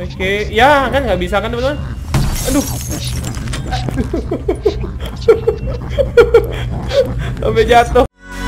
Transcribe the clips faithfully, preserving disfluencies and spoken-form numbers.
Oke, ya kan nggak bisa kan teman-teman? Aduh. Sampai jatuh.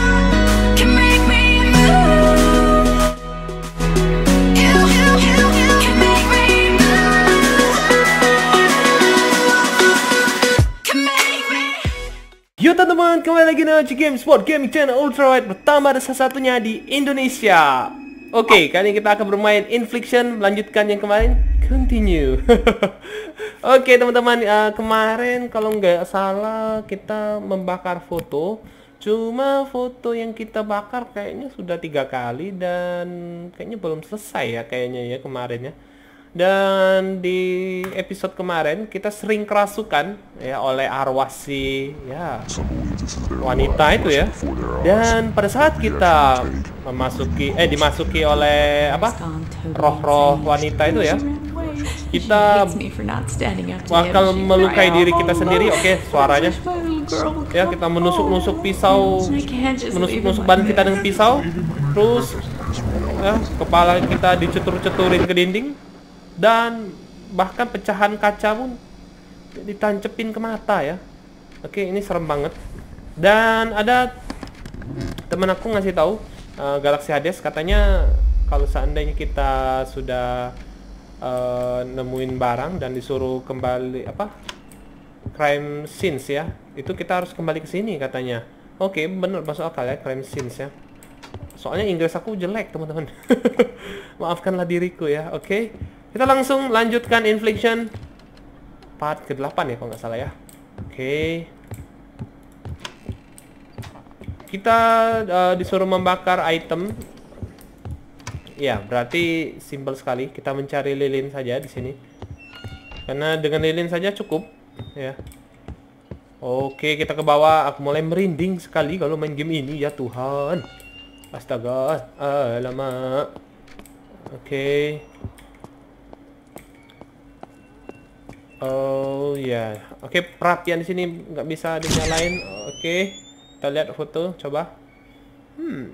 Yo teman-teman, kembali lagi dengan Game Sport Gaming Channel Ultrawide pertama dan salah satunya di Indonesia. Oke, kali ini kita akan bermain Infliction, melanjutkan yang kemarin. Continue. Oke teman-teman, uh, kemarin kalau nggak salah kita membakar foto. Cuma foto yang kita bakar kayaknya sudah tiga kali dan kayaknya belum selesai ya kayaknya ya kemarin ya. Dan di episode kemarin kita sering kerasukan ya oleh arwah si ya wanita itu ya. Dan pada saat kita memasuki eh dimasuki oleh apa roh-roh wanita itu ya, kita bakal melukai diri kita sendiri. Oke, suaranya ya, kita menusuk-nusuk pisau, menusuk-nusuk badan kita dengan pisau, terus ya, kepala kita dicetur-ceturin ke dinding. Dan bahkan pecahan kaca pun ditancepin ke mata ya. Oke, ini serem banget. Dan ada temen aku ngasih tahu uh, Galaxy Hades katanya kalau seandainya kita sudah uh, nemuin barang dan disuruh kembali apa crime scenes ya, itu kita harus kembali ke sini katanya. Oke, bener, masuk akal ya, crime scenes ya. Soalnya Inggris aku jelek teman-teman. Maafkanlah diriku ya. Oke, kita langsung lanjutkan Infliction part ke delapan ya kalau nggak salah ya. Oke, kita uh, disuruh membakar item. Ya, berarti simpel sekali. Kita mencari lilin saja di sini. Karena dengan lilin saja cukup ya. Oke, kita ke bawah. Aku mulai merinding sekali kalau main game ini ya Tuhan. Astaga, alamak. Oke. Oh ya, yeah. Oke, perapian di sini nggak bisa dinyalain. Oke, kita lihat foto, coba. Hmm,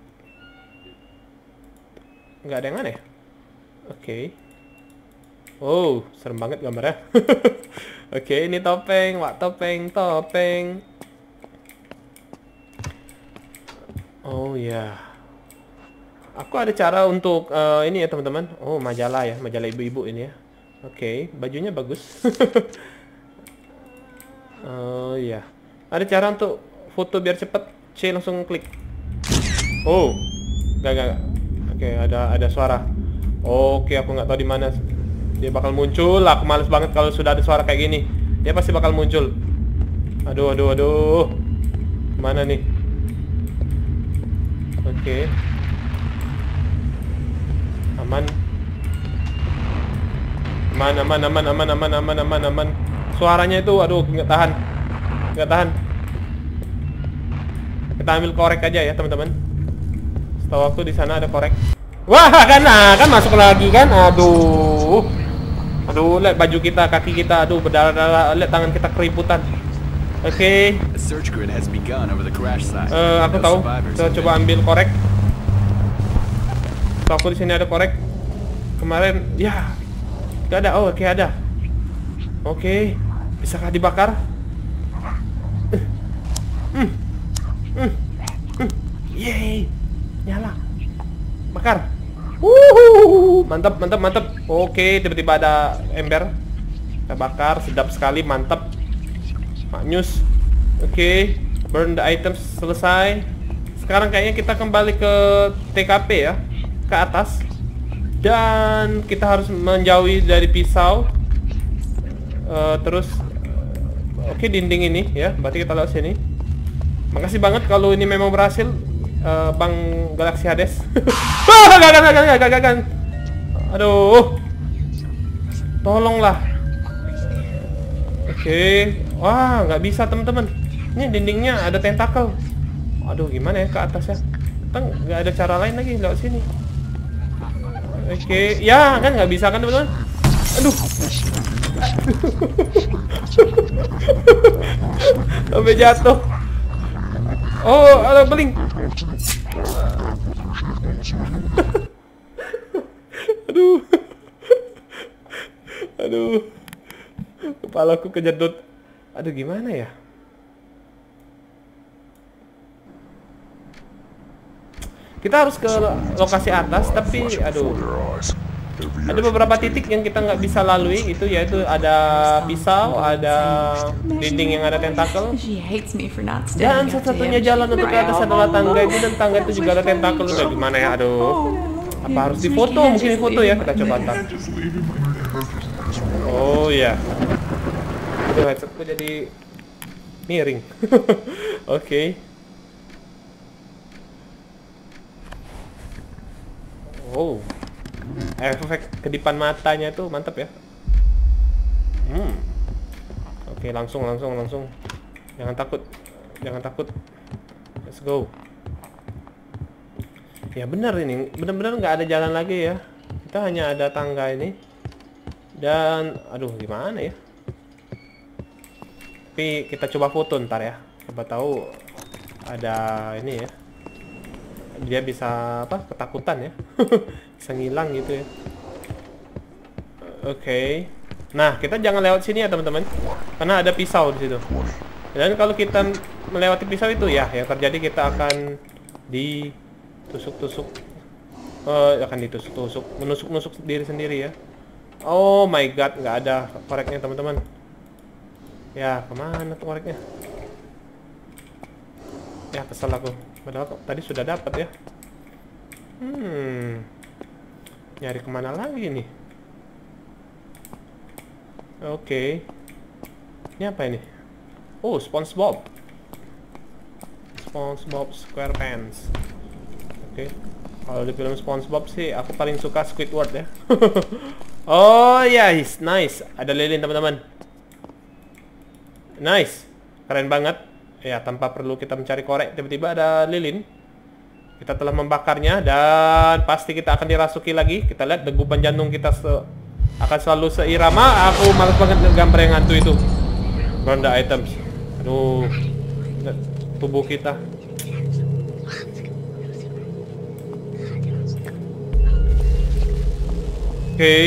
nggak ada yang aneh. Oke. Oh, serem banget gambarnya. Oke, ini topeng, wak topeng, topeng. Oh ya, yeah. Aku ada cara untuk uh, ini ya teman-teman. Oh, majalah ya, majalah ibu-ibu ini ya. Oke, okay, bajunya bagus. Oh iya, ada cara untuk foto biar cepet. C langsung klik. Oh, gak gak. Oke, okay, ada ada suara. Oke, okay, aku nggak tahu di mana dia bakal muncul. Aku males banget kalau sudah ada suara kayak gini. Dia pasti bakal muncul. Aduh, aduh, aduh. Mana nih? Oke. Okay. Aman. Aman, aman, aman, aman, aman, aman, aman, aman. Suaranya itu, aduh, nggak tahan, nggak tahan. Kita ambil korek aja ya, teman-teman. Setahu aku di sana ada korek. Wah, kan, nah, kan masuk lagi kan? Aduh, aduh, lihat baju kita, kaki kita, aduh, berdarah-darah. Lihat tangan kita keributan. Oke. Okay. Uh, aku tahu. Kita coba ambil korek. Setahu aku di sini ada korek. Kemarin, ya. Gak ada, oh oke okay, ada. Oke, okay. Bisakah dibakar? Hmm. Hmm. Hmm. Yeay, nyala. Bakar. Wuhu. Mantap, mantap, mantap. Oke, okay, tiba-tiba ada ember. Kita bakar, sedap sekali, mantap. Maknyus. Oke, okay. Burn the items, selesai. Sekarang kayaknya kita kembali ke T K P ya, ke atas. Dan kita harus menjauhi dari pisau. uh, Terus uh, oke, okay, dinding ini ya. Berarti kita lewat sini. Makasih banget kalau ini memang berhasil, uh, Bang Galaxy Hades. Wah, gagal, gagal, gagal, gagal. Aduh, tolonglah. Oke, okay. Wah, nggak bisa teman-teman. Ini dindingnya ada tentakel. Aduh, gimana ya ke atasnya? Kan nggak ada cara lain lagi lewat sini. Oke, okay. Ya kan nggak bisa kan teman-teman? Aduh, sampai jatuh. Oh, ada beling. Aduh, Aduh. Kepalaku kejedut. Aduh, gimana ya? Kita harus ke lokasi atas, tapi aduh. Ada beberapa titik yang kita nggak bisa lalui gitu, yaitu ada pisau, ada dinding yang ada tentakel. Dan satu-satunya jalan untuk ke atas adalah tangga itu, dan tangga itu juga ada tentakel. Udah gimana ya? Aduh. Apa harus difoto? Mungkin difoto ya, kita coba ntar. Oh ya. Aduh, headsetku jadi miring. Oke. Okay. Oh, efek kedipan matanya tuh mantap ya. Hmm. Oke, okay, langsung, langsung, langsung. Jangan takut, jangan takut. Let's go. Ya benar ini, benar-benar nggak ada jalan lagi ya. Kita hanya ada tangga ini. Dan, aduh, gimana ya? Tapi kita coba foto ntar ya. Coba tahu ada ini ya. Dia bisa apa? Ketakutan ya. Bisa ngilang gitu ya. Oke. Okay. Nah, kita jangan lewat sini ya, teman-teman. Karena ada pisau di situ. Dan kalau kita melewati pisau itu ya, yang terjadi kita akan ditusuk-tusuk. Uh, akan ditusuk-tusuk, menusuk-nusuk diri sendiri ya. Oh my god, nggak ada koreknya, teman-teman. Ya, kemana tuh koreknya? Ya, kesel aku. Padahal kok tadi sudah dapat ya. Hmm. Nyari kemana lagi nih? Oke. Okay. Ini apa ini? Oh, SpongeBob. SpongeBob SquarePants. Oke. Okay. Kalau di film SpongeBob sih aku paling suka Squidward ya. Oh ya, yes, nice. Ada lilin, teman-teman. Nice. Keren banget. Ya, tanpa perlu kita mencari korek, tiba-tiba ada lilin. Kita telah membakarnya dan pasti kita akan dirasuki lagi. Kita lihat degupan jantung kita se akan selalu seirama. Aku malas banget gambar yang hantu itu. Ronda items. Aduh. Tubuh kita. Oke. Okay.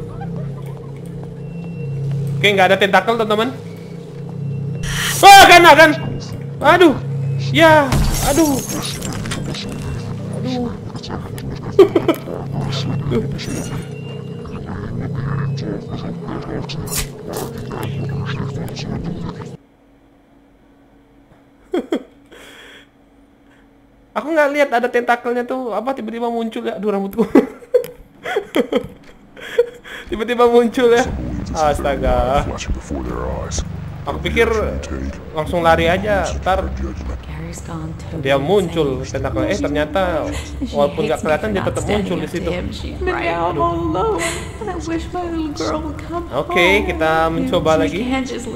Oke, okay, nggak ada tentakel, teman-teman. Wah, kan, kan. Aduh. Ya, aduh. Aduh. Aku nggak lihat ada tentakelnya tuh, apa tiba-tiba muncul ya. Aduh, rambutku. Tiba-tiba muncul ya. Astaga. Aku pikir langsung lari aja, ntar dia muncul tentakel. Eh, ternyata walaupun nggak kelihatan dia tetap muncul di situ. Oke, okay, kita mencoba lagi.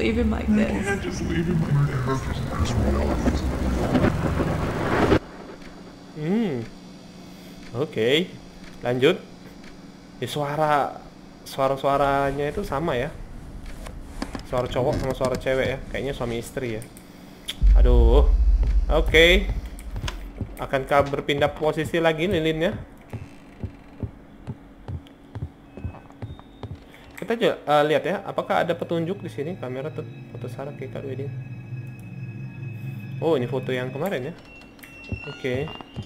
Hmm, oke, okay. Lanjut. Ya, suara suara-suaranya itu sama ya. Suara cowok sama suara cewek ya. Kayaknya suami istri ya. Aduh. Oke. Okay. Akankah berpindah posisi lagi lilinnya? Kita juga uh, lihat ya. Apakah ada petunjuk di sini? Kamera foto Sarah Kekat Wedding. Oh, ini foto yang kemarin ya. Oke. Okay.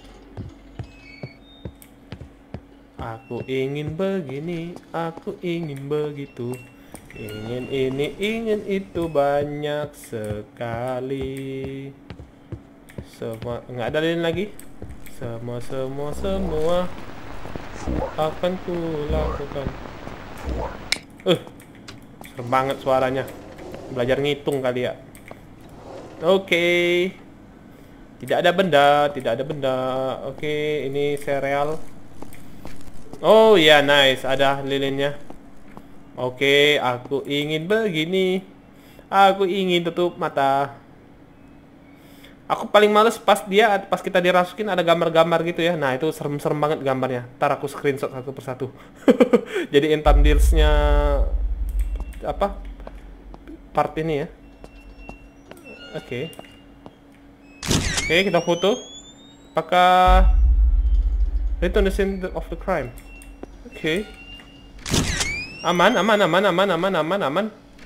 Aku ingin begini. Aku ingin begitu. Ingin ini, ingin itu, banyak sekali. Semua, nggak ada lilin lagi. Semua, semua, semua akan ku lakukan. Uh, serem banget suaranya. Belajar ngitung kali ya. Oke. Okay. Tidak ada benda, tidak ada benda. Oke, okay, ini sereal. Oh ya, yeah, nice. Ada lilinnya. Oke, aku ingin begini. Aku ingin tutup mata. Aku paling males pas dia, pas kita dirasukin ada gambar-gambar gitu ya. Nah, itu serem-serem banget gambarnya. Ntar aku screenshot satu persatu. Jadiin thumbnails-nya apa? Part ini ya. Oke. Oke, kita foto. Apakah return the scene of the crime? Oke. Aman, aman, aman, aman, aman, aman, aman.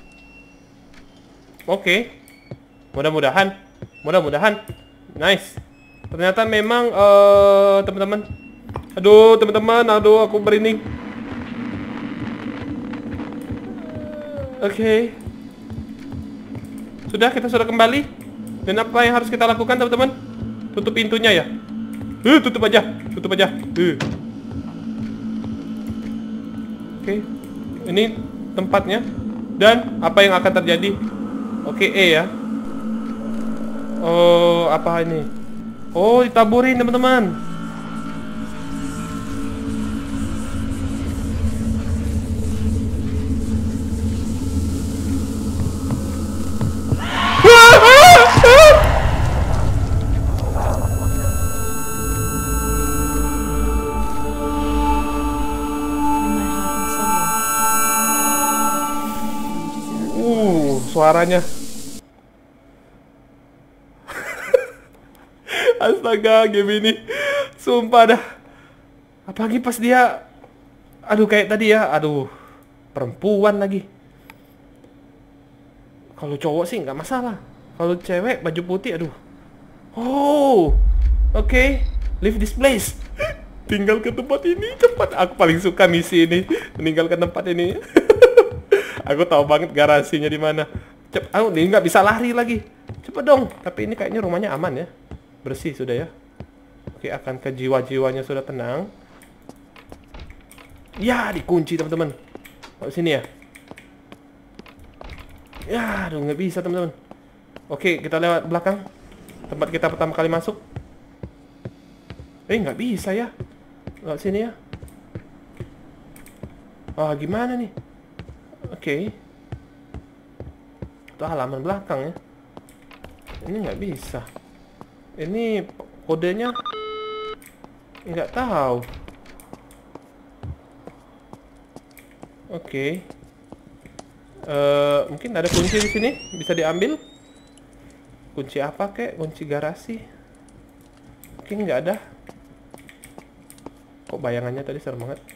Oke. Mudah-mudahan. Mudah-mudahan. Nice. Ternyata memang uh, teman-teman. Aduh, teman-teman, aduh aku merinding. Oke. Okay. Sudah, kita sudah kembali. Dan apa yang harus kita lakukan, teman-teman? Tutup pintunya ya. Uh, tutup aja, tutup aja. Uh. Oke. Okay. Ini tempatnya. Dan apa yang akan terjadi? Oke, okay, E ya. Oh, apa ini? Oh, ditaburin, teman-teman. Uh, suaranya. Astaga, game ini sumpah dah. Apalagi pas dia, aduh kayak tadi ya, aduh perempuan lagi. Kalau cowok sih nggak masalah. Kalau cewek baju putih, aduh. Oh, oke, okay. Leave this place. Tinggal ke tempat ini cepat. Aku paling suka misi ini, meninggalkan tempat ini. Aku tahu banget garasinya di mana. Cep, aku ini nggak bisa lari lagi. Cepet dong. Tapi ini kayaknya rumahnya aman ya. Bersih sudah ya. Oke, akan ke jiwa-jiwanya sudah tenang. Ya, dikunci teman-teman. Oh, sini ya. Ya, aduh nggak bisa teman-teman. Oke, kita lewat belakang. Tempat kita pertama kali masuk. Eh, nggak bisa ya. Lewat sini ya. Wah, gimana nih? Oke. Itu halaman belakang ya. Ini nggak bisa. Ini kodenya nggak tahu. Oke. Okay. Uh, mungkin ada kunci di sini bisa diambil. Kunci apa kek? Kunci garasi. Mungkin nggak ada. Kok bayangannya tadi serem banget.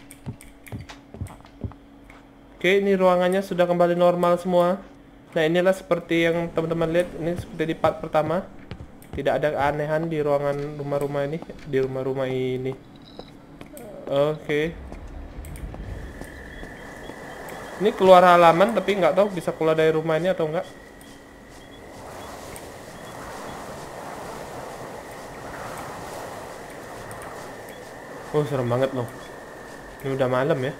Oke, okay, ini ruangannya sudah kembali normal semua. Nah, inilah seperti yang teman-teman lihat. Ini seperti di part pertama. Tidak ada keanehan di ruangan rumah-rumah ini, di rumah-rumah ini. Oke. Okay. Ini keluar halaman, tapi nggak tahu bisa keluar dari rumah ini atau enggak. Oh, serem banget loh. Ini udah malam ya.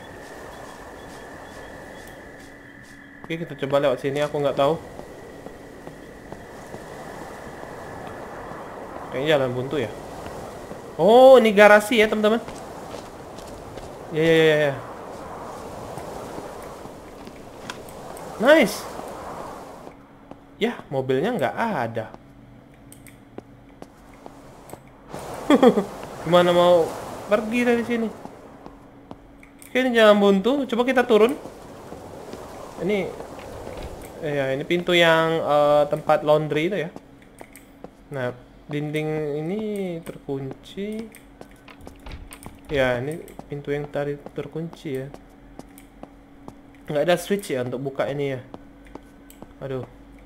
Oke, kita coba lewat sini. Aku nggak tahu. Kayaknya jalan buntu ya. Oh, ini garasi ya teman-teman. Ya ya ya ya. Nice. Ya, mobilnya nggak ada. Gimana mau pergi dari sini? Oke, ini jalan buntu. Coba kita turun. Ini, ya ini pintu yang uh, tempat laundry itu ya. Nah, dinding ini terkunci. Ya, ini pintu yang tadi terkunci ya. Nggak ada switch ya untuk buka ini ya. Aduh.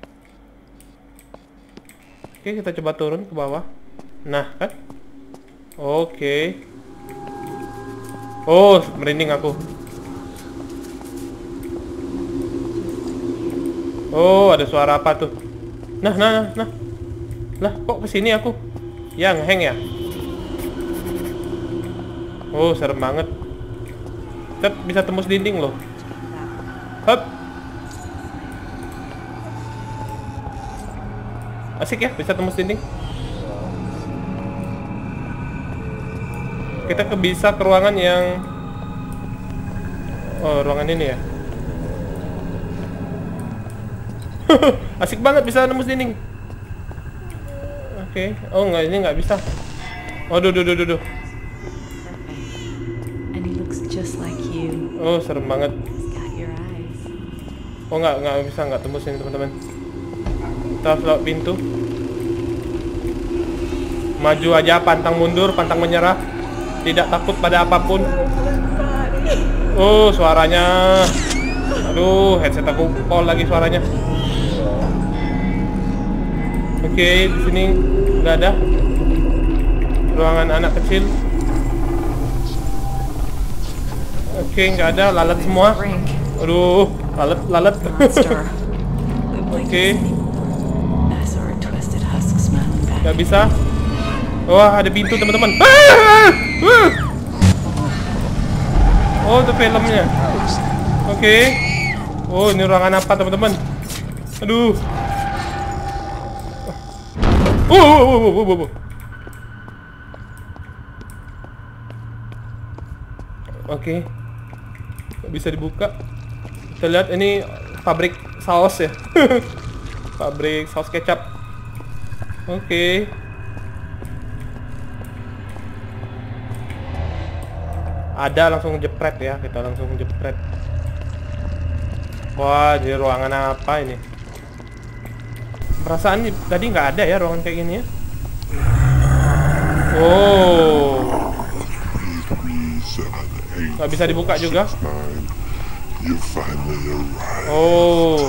Oke, kita coba turun ke bawah. Nah, kan? Oke. Oh, merinding aku. Oh, ada suara apa tuh? Nah, nah, nah, nah. Lah, kok kesini aku? Ya, ngeheng ya? Oh, serem banget. Kita bisa tembus dinding loh. Hup. Asik ya, bisa tembus dinding. Kita ke bisa ke ruangan yang... Oh, ruangan ini ya. Asik banget bisa tembus dinding. Oke, okay. Oh nggak, ini nggak bisa. Oh, duh, duh, duh, duh, duh. Oh, serem banget. Oh nggak, nggak bisa, nggak tembus ini teman-teman. Kita harus lewat pintu. Maju aja, pantang mundur, pantang menyerah. Tidak takut pada apapun. Oh, suaranya. Aduh, headset aku pol lagi suaranya. Oke, di sini nggak ada. Ruangan anak kecil. Oke, nggak ada, lalat semua. Aduh, lalat, lalat. Oke. Nggak bisa. Wah, ada pintu teman-teman. Oh, itu filmnya. Oke. Oh, ini ruangan apa teman-teman? Aduh. Oh, oh, oh, oh, oh, oh. Oke. Nggak bisa dibuka. Kita lihat ini pabrik saus ya. Pabrik saus kecap. Oke. Ada, langsung jepret ya. Kita langsung jepret. Wah, di ruangan apa ini? Perasaan tadi nggak ada ya ruangan kayak gini ya. Oh. Nggak bisa dibuka juga. Oh.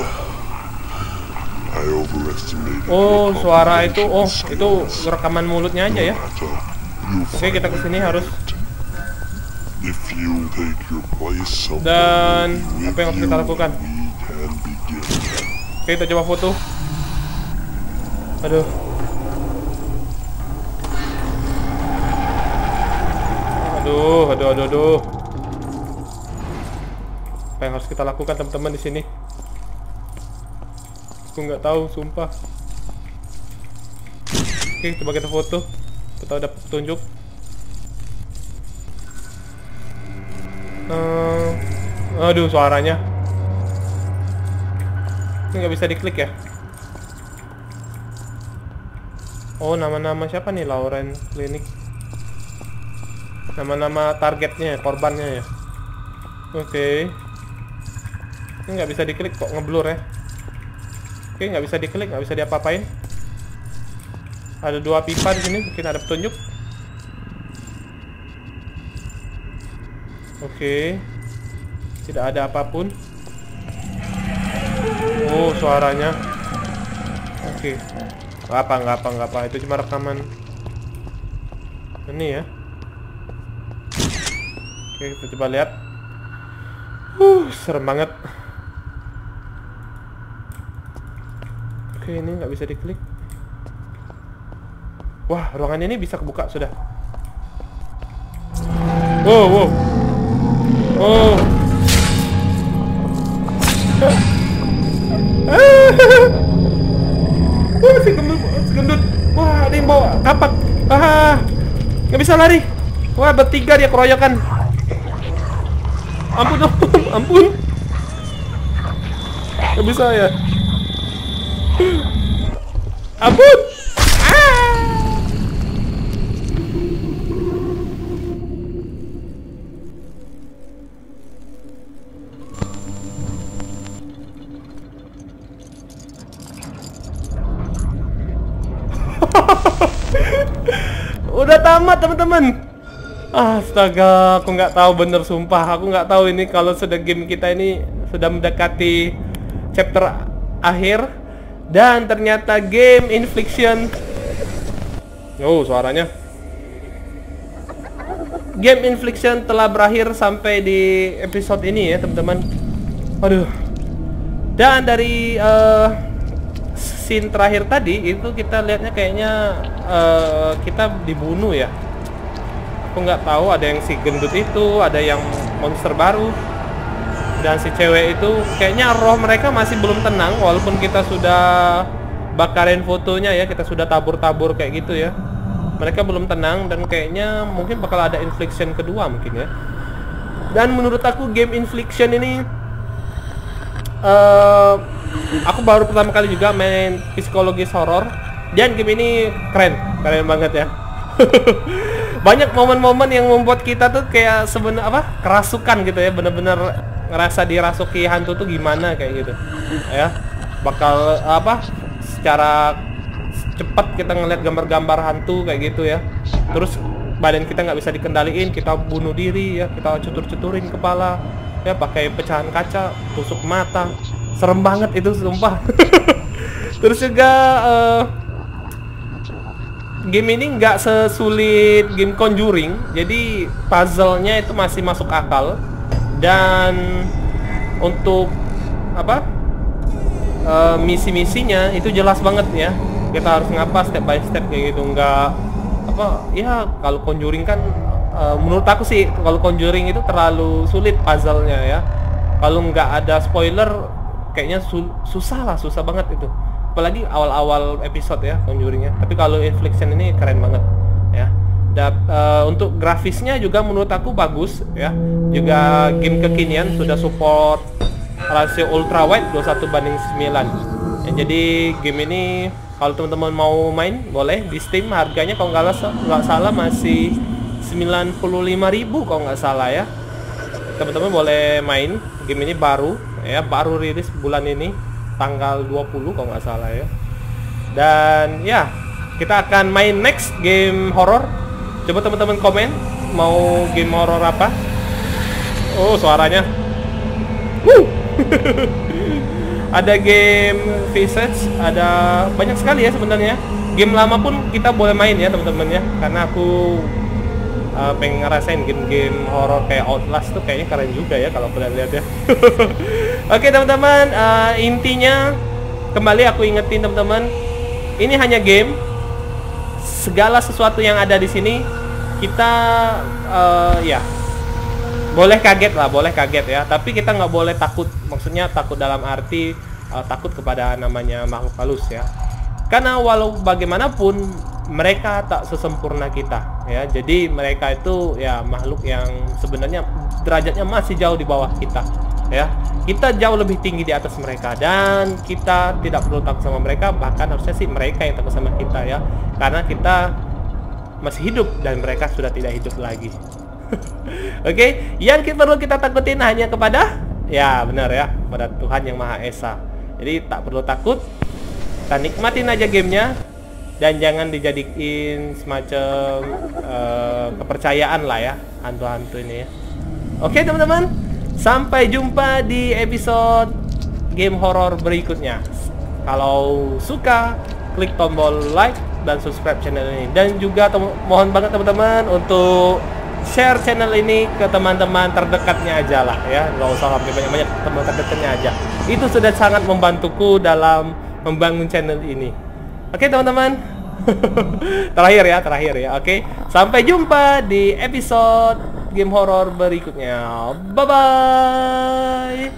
Oh, suara itu. Oh, itu rekaman mulutnya aja ya. Oke, kita kesini harus. Dan apa yang harus kita lakukan? Oke, kita coba foto. Aduh. Aduh, aduh, aduh, aduh. Apa yang harus kita lakukan teman-teman di sini? Aku nggak tahu, sumpah. Oke, coba kita foto. Kita dapat petunjuk. Uh, aduh, suaranya. Ini nggak bisa diklik ya? Oh, nama-nama siapa nih? Lauren Clinic. Nama-nama targetnya, korbannya ya. Oke. Ini nggak bisa diklik kok, ngeblur ya. Oke, nggak bisa diklik, nggak bisa diapa-apain. Ada dua pipa di sini, mungkin ada petunjuk. Oke. Tidak ada apapun. Oh, suaranya. Oke. Nggak apa, nggak apa, nggak apa. Itu cuma rekaman. Ini ya. Oke, kita coba lihat. Uh, serem banget. Oke, ini nggak bisa diklik. Wah, ruangan ini bisa kebuka sudah. Wow, wow. Oh. Wah, si gendut, si gendut. Wah, ada yang bawa kapak. Ah, nggak bisa lari. Wah, bertiga dia keroyokan. Ampun, ampun, ampun. Nggak bisa ya. Ampun. Udah tamat teman-teman. Astaga, aku nggak tahu bener sumpah. Aku nggak tahu ini kalau sudah game kita ini sudah mendekati chapter akhir dan ternyata game Infliction. Oh, suaranya. Game Infliction telah berakhir sampai di episode ini ya teman-teman. Aduh. Dan dari uh, scene terakhir tadi itu kita lihatnya kayaknya uh, kita dibunuh ya. Aku nggak tahu, ada yang si gendut itu, ada yang monster baru, dan si cewek itu kayaknya roh mereka masih belum tenang walaupun kita sudah bakarin fotonya ya, kita sudah tabur-tabur kayak gitu ya. Mereka belum tenang dan kayaknya mungkin bakal ada Infliction kedua mungkin ya. Dan menurut aku game Infliction ini uh, aku baru pertama kali juga main psikologis horor dan game ini keren, keren banget ya. Banyak momen-momen yang membuat kita tuh kayak sebenarnya apa kerasukan gitu ya, bener-bener ngerasa dirasuki hantu tuh gimana kayak gitu ya. Bakal apa secara cepat kita ngeliat gambar-gambar hantu kayak gitu ya. Terus badan kita nggak bisa dikendaliin, kita bunuh diri ya, kita cetur-ceturin kepala ya, pakai pecahan kaca, tusuk mata, serem banget itu sumpah. Terus juga uh, game ini nggak sesulit game Conjuring, jadi puzzle-nya itu masih masuk akal. Dan untuk apa uh, misi-misinya itu jelas banget ya, kita harus ngapa step by step kayak gitu, nggak apa ya. Kalau Conjuring kan uh, menurut aku sih kalau Conjuring itu terlalu sulit puzzle-nya ya. Kalau nggak ada spoiler kayaknya su susah lah, susah banget itu, apalagi awal-awal episode ya Conjuring-nya. Tapi kalau Infliction ini keren banget ya. Dan uh, untuk grafisnya juga menurut aku bagus ya. Juga game kekinian sudah support rasio ultra wide dua puluh satu banding sembilan ya. Jadi game ini kalau teman-teman mau main boleh di Steam, harganya kalau nggak nggak salah masih sembilan puluh lima ribu kalau nggak salah ya. Teman-teman boleh main game ini, baru ya, baru rilis bulan ini tanggal dua puluh kalau nggak salah ya. Dan ya, kita akan main next game horror. Coba teman-teman komen mau game horror apa. Oh, suaranya Woo! Ada game Visage, ada banyak sekali ya sebenarnya. Game lama pun kita boleh main ya teman-teman ya, karena aku uh, pengen ngerasain game-game horor kayak Outlast tuh kayaknya keren juga ya kalau kalian lihat ya. Oke teman-teman, uh, intinya kembali aku ingetin teman-teman, ini hanya game. Segala sesuatu yang ada di sini kita uh, ya boleh kaget lah, boleh kaget ya, tapi kita nggak boleh takut. Maksudnya takut dalam arti uh, takut kepada namanya makhluk halus ya, karena walau bagaimanapun mereka tak sesempurna kita ya. Jadi mereka itu ya makhluk yang sebenarnya derajatnya masih jauh di bawah kita ya. Kita jauh lebih tinggi di atas mereka, dan kita tidak perlu takut sama mereka. Bahkan harusnya sih mereka yang takut sama kita ya, karena kita masih hidup dan mereka sudah tidak hidup lagi. Oke, okay? Yang kita perlu kita takutin hanya kepada, ya benar ya, kepada Tuhan Yang Maha Esa. Jadi tak perlu takut, kita nikmatin aja gamenya, dan jangan dijadiin semacam uh, kepercayaan lah ya hantu-hantu ini ya. Oke okay, teman-teman, sampai jumpa di episode game horror berikutnya. Kalau suka, klik tombol like dan subscribe channel ini, dan juga mohon banget teman-teman untuk share channel ini ke teman-teman terdekatnya aja lah ya, nggak usah sampai banyak-banyak, teman terdekatnya aja. Itu sudah sangat membantuku dalam membangun channel ini. Oke teman-teman. Terakhir ya, terakhir ya. Oke, sampai jumpa di episode game horror berikutnya. Bye bye.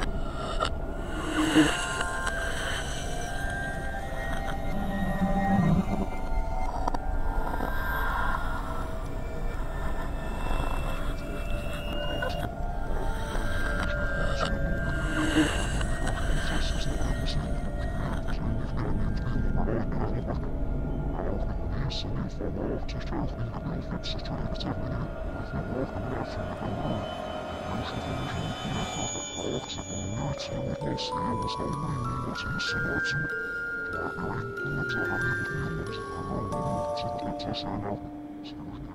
Thank you.